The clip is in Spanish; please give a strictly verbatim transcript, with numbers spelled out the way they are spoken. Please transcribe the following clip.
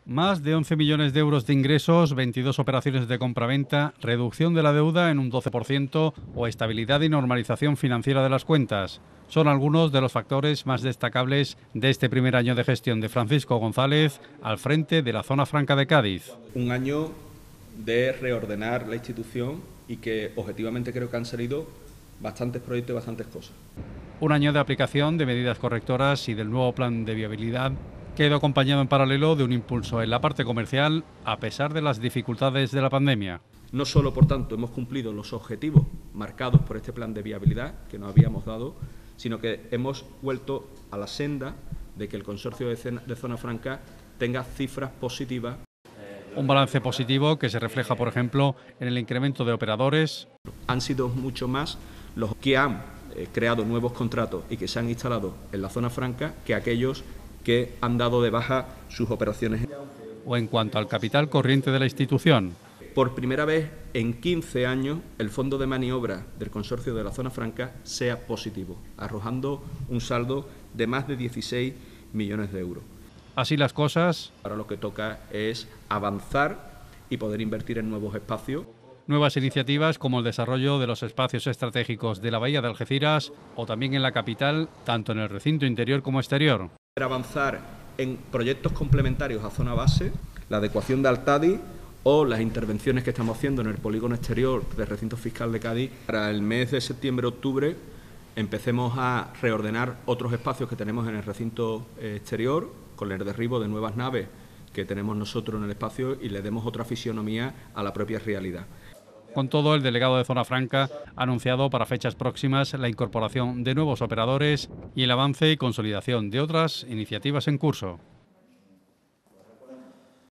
Más de once millones de euros de ingresos, veintidós operaciones de compraventa, reducción de la deuda en un doce por ciento o estabilidad y normalización financiera de las cuentas. Son algunos de los factores más destacables de este primer año de gestión de Francisco González al frente de la Zona Franca de Cádiz. Un año de reordenar la institución y que objetivamente creo que han salido bastantes proyectos y bastantes cosas. Un año de aplicación de medidas correctoras y del nuevo plan de viabilidad que ha ido acompañado en paralelo de un impulso en la parte comercial a pesar de las dificultades de la pandemia. No solo, por tanto, hemos cumplido los objetivos marcados por este plan de viabilidad que nos habíamos dado, sino que hemos vuelto a la senda de que el consorcio de Zona Franca tenga cifras positivas. Un balance positivo que se refleja, por ejemplo, en el incremento de operadores. Han sido mucho más los que han eh, creado nuevos contratos y que se han instalado en la Zona Franca que aquellos que han dado de baja sus operaciones. O en cuanto al capital corriente de la institución. Por primera vez en quince años el fondo de maniobra del consorcio de la Zona Franca sea positivo, arrojando un saldo de más de dieciséis millones de euros. Así las cosas. Ahora lo que toca es avanzar y poder invertir en nuevos espacios. Nuevas iniciativas como el desarrollo de los espacios estratégicos de la Bahía de Algeciras o también en la capital, tanto en el recinto interior como exterior. Avanzar en proyectos complementarios a zona base, la adecuación de Altadi o las intervenciones que estamos haciendo en el polígono exterior del recinto fiscal de Cádiz. Para el mes de septiembre-octubre empecemos a reordenar otros espacios que tenemos en el recinto exterior con el derribo de nuevas naves que tenemos nosotros en el espacio y le demos otra fisionomía a la propia realidad. Con todo, el delegado de Zona Franca ha anunciado para fechas próximas la incorporación de nuevos operadores y el avance y consolidación de otras iniciativas en curso.